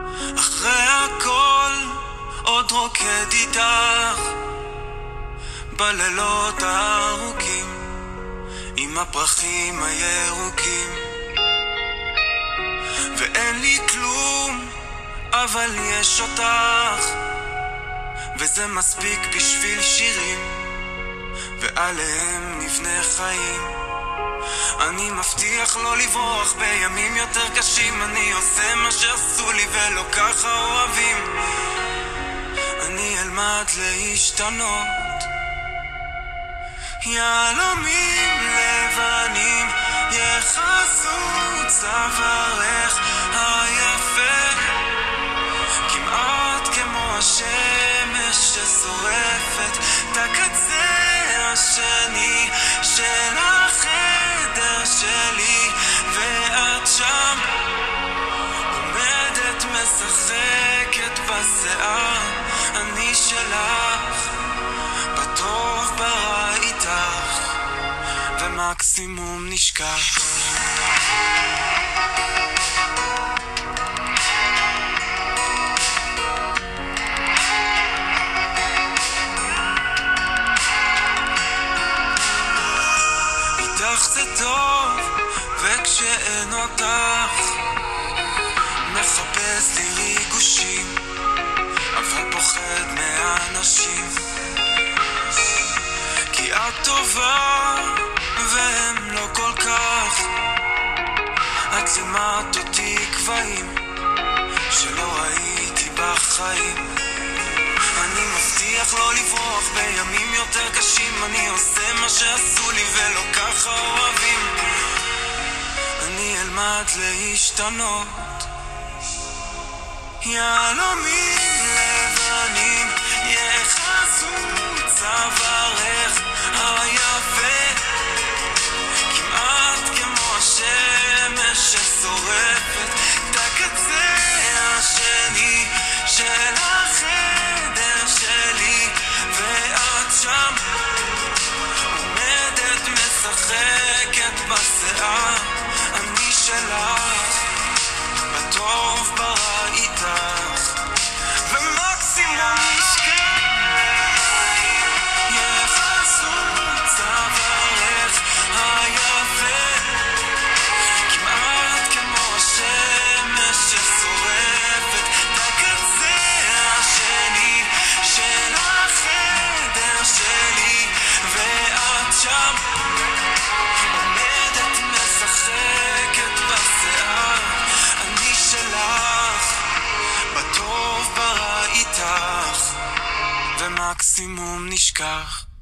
אחרי הכל עוד רוקד איתך בלילות הארוכים עם הפרחים הירוקים, ואין לי כלום אבל יש אותך, וזה מספיק בשביל שירים ועליהם נבנה חיים. אני מבטיח לא לברוח בימים יותר קשים, אני עושה מה שעשו לי ולא ככה אוהבים. אני אלמד להשתנות, יהלומים לבנים יחסו צווארך היפה, כמעט כמו השמש ששורפת את הקצה השני של החדר שלי, ואת שם עומדת משחקת בשיער. אני שלך, בטוב ברע איתך, ומקסימום נשכח. איתך זה טוב, וכשאין אותך מחפש לי ריגושים, אבל פוחד מהאנשים, כי את טובה והם לא כל כך. את לימדת אותי קבעים שלא ראיתי בחיים. אני מבטיח לא לברוח בימים יותר קשים, אני עושה מה שעשו לי ולא ככה אוהבים. אני אלמד להשתנות, יהלומים לבנים יחסו צווארך היפה, כמעט כמו השמש ששורפת את הקצה השני של החדר שלי, ואת שם עומדת משחקת בשיער. אני שלך, בטוב ברע איתך, ומקסימום נשכח. יחסו צווארך היפה, כמעט כמו השמש ששורפת את הקצה השני של החדר שלי, ואת שם עומדת משחקת בשיער. אני שלך, בטוב ברע איתך, ומקסימום נשכח.